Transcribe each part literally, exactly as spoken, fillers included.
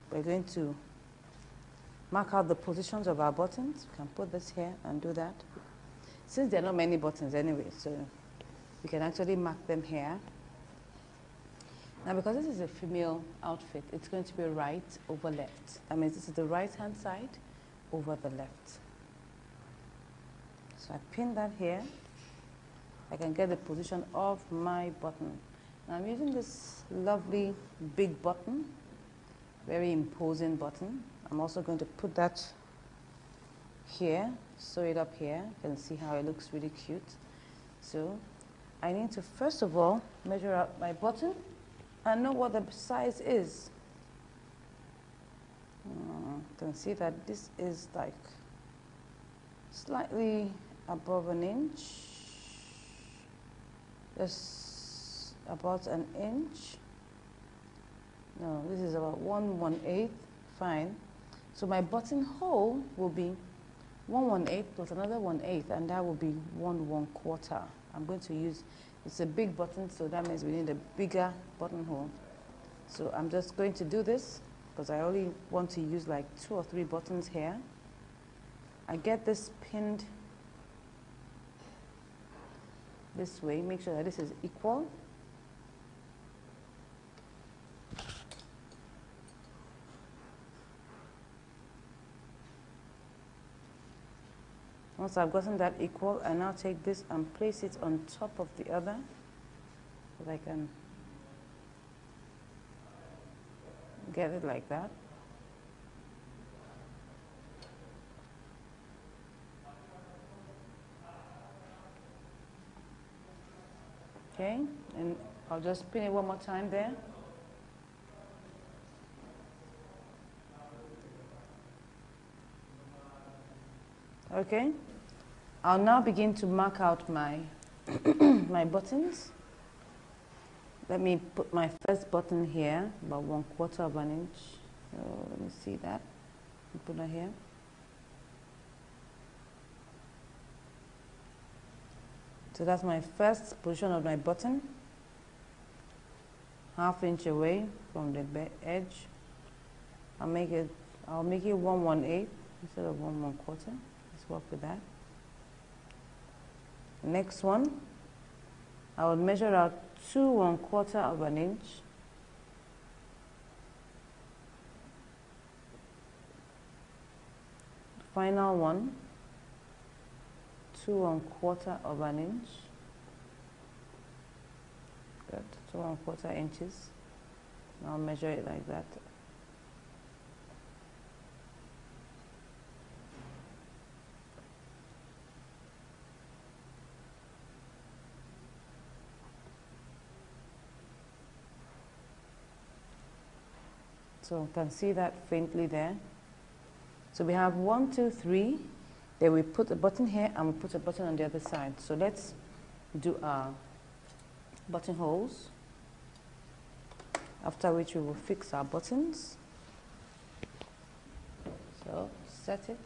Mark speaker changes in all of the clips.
Speaker 1: we're going to mark out the positions of our buttons. We can put this here and do that. Since there are not many buttons anyway, so we can actually mark them here. Now, because this is a female outfit, it's going to be right over left. That means this is the right-hand side over the left. So I pin that here. I can get the position of my button. Now I'm using this lovely big button, very imposing button. I'm also going to put that here, sew it up here. You can see how it looks really cute. So I need to first of all measure out my button and know what the size is. Uh, you can see that this is like slightly above an inch, just about an inch. No, this is about one one eighth. Fine. So my buttonhole will be one one eighth plus another one eighth, and that will be one one quarter. I'm going to use, it's a big button, so that means we need a bigger buttonhole. So I'm just going to do this because I only want to use like two or three buttons here. I get this pinned this way, make sure that this is equal. Once I've gotten that equal, I now take this and place it on top of the other so that I can get it like that. Okay, and I'll just pin it one more time there. Okay, I'll now begin to mark out my my buttons. Let me put my first button here, about one quarter of an inch. So let me see that. Put that here. So that's my first position of my button, half inch away from the edge. I'll make it. I'll make it one one eighth instead of one one quarter. Let's work with that. Next one, I will measure out two one quarter of an inch. Final one, two one quarter of an inch. Good, two one quarter inches. I'll measure it like that. So you can see that faintly there. So we have one, two, three. Then we put a button here and we put a button on the other side. So let's do our buttonholes, after which we will fix our buttons. So set it.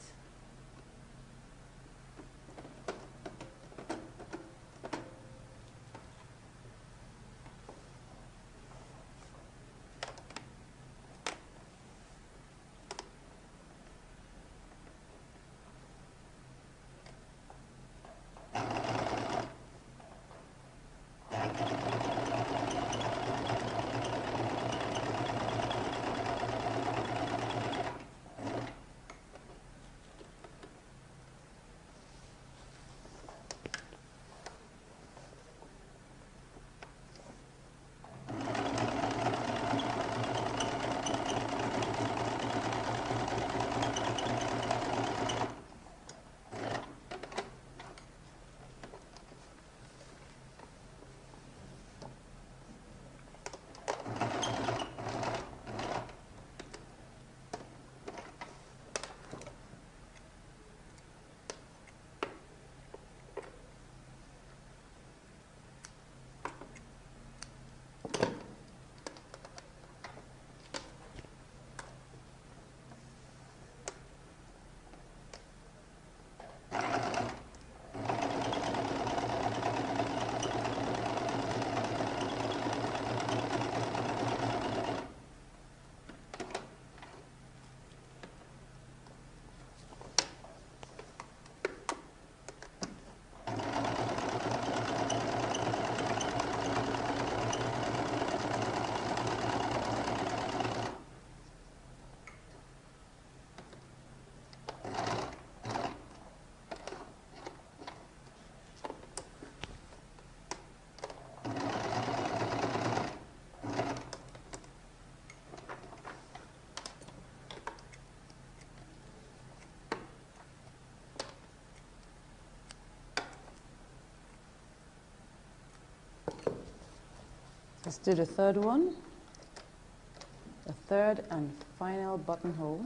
Speaker 1: Let's do the third one, the third and final buttonhole.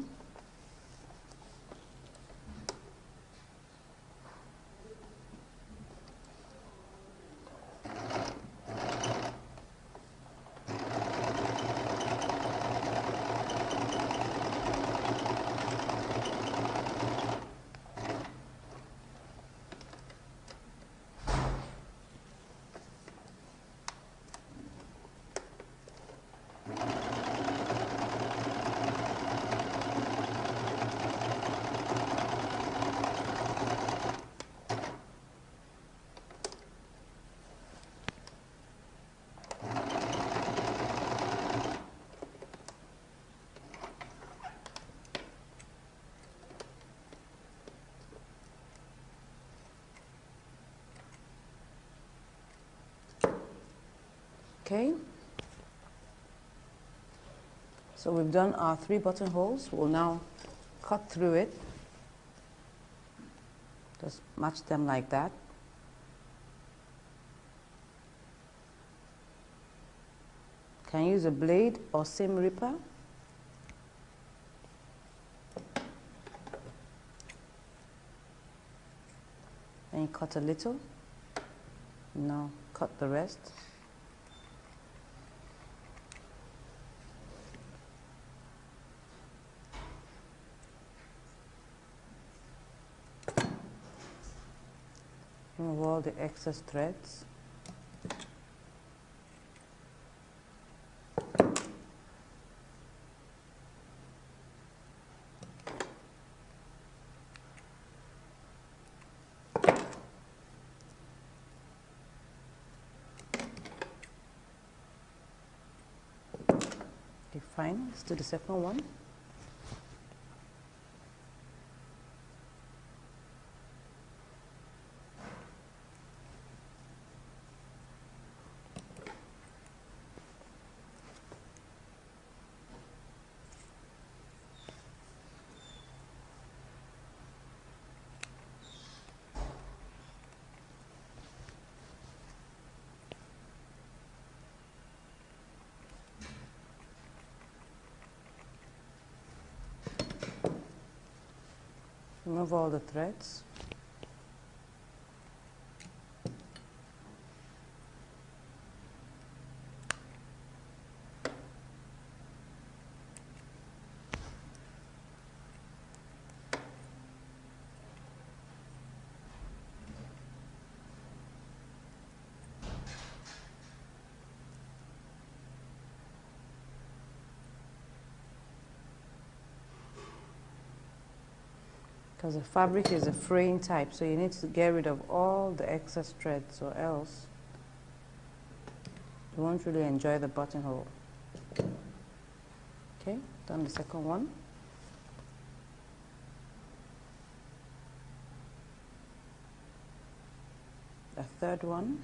Speaker 1: Okay, so we've done our three buttonholes. We'll now cut through it. Just match them like that. Can use a blade or seam ripper. And you cut a little. Now cut the rest. Remove all the excess threads. Okay, fine. Let's do the second one. Remove all the threads. Because the fabric is a fraying type, so you need to get rid of all the excess threads, or else you won't really enjoy the buttonhole. Okay, done the second one. The third one.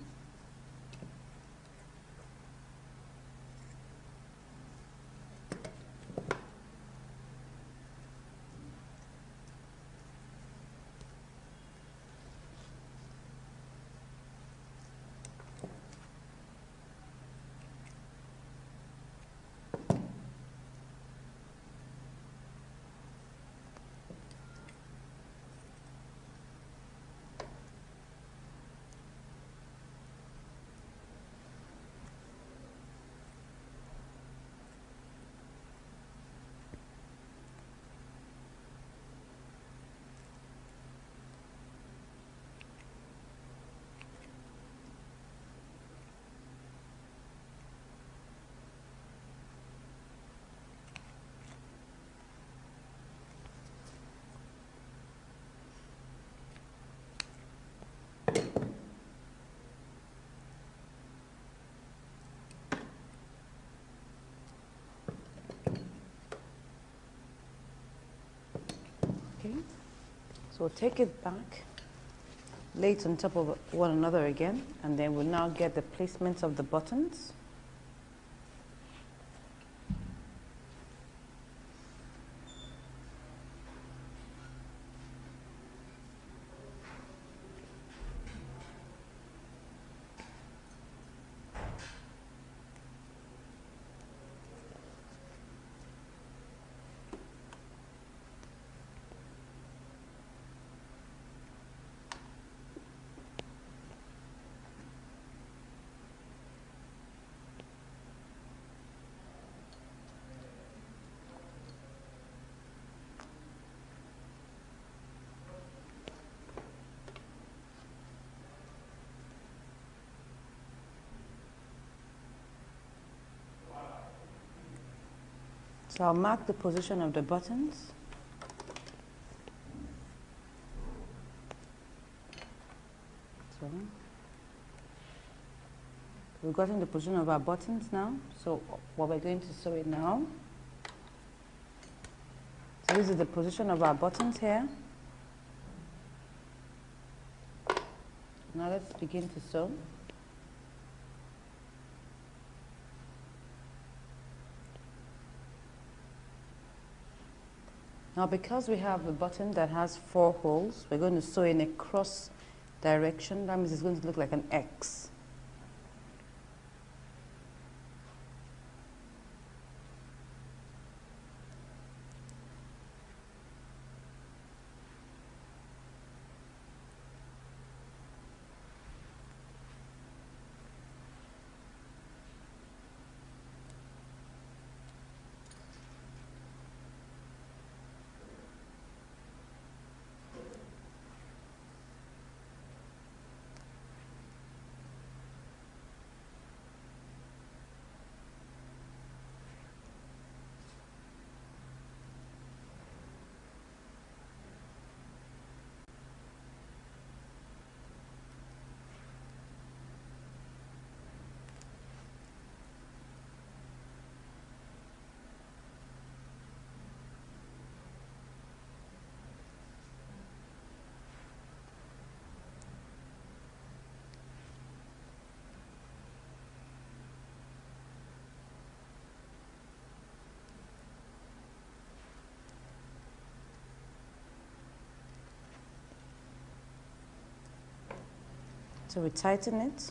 Speaker 1: Okay, so take it back, lay it on top of one another again, and then we'll now get the placement of the buttons. So I'll mark the position of the buttons. So we've gotten the position of our buttons now. So what we're going to sew it now. So this is the position of our buttons here. Now let's begin to sew. Now because we have a button that has four holes, we're going to sew in a cross direction. That means it's going to look like an X. So we tighten it.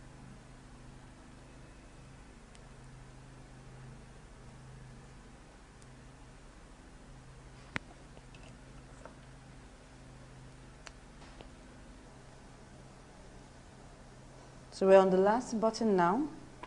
Speaker 1: So we're on the last button now.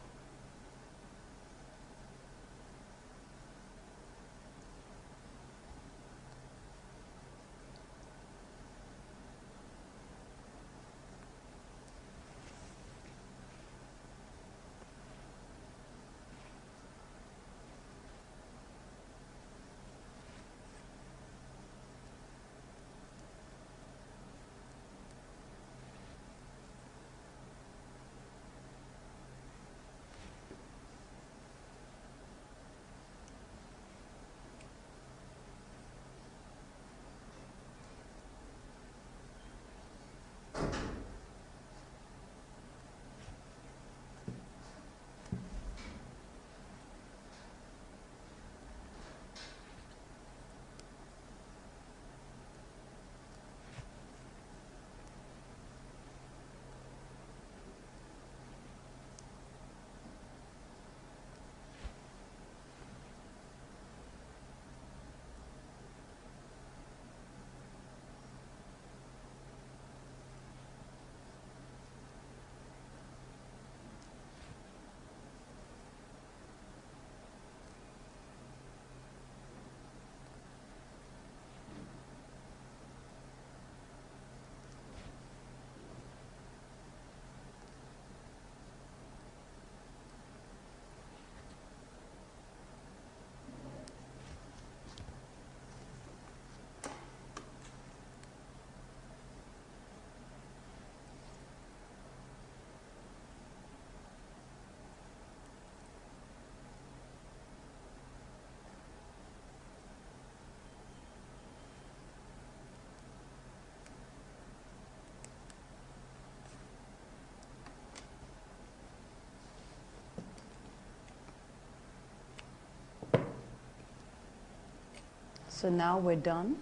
Speaker 1: So now we're done.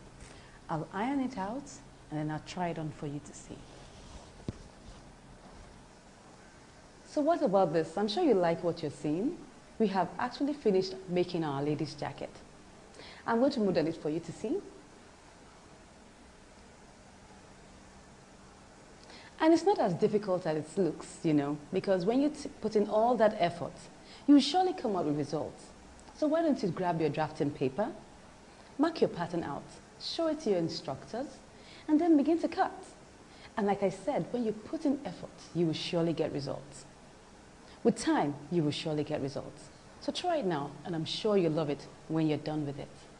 Speaker 1: I'll iron it out and then I'll try it on for you to see. So what about this? I'm sure you like what you're seeing. We have actually finished making our lady's jacket. I'm going to model it for you to see. And it's not as difficult as it looks, you know, because when you t put in all that effort, you will surely come out with results. So why don't you grab your drafting paper, mark your pattern out, show it to your instructors, and then begin to cut. And like I said, when you put in effort, you will surely get results. With time, you will surely get results.
Speaker 2: So try it now, and I'm sure you'll love it when you're done with it.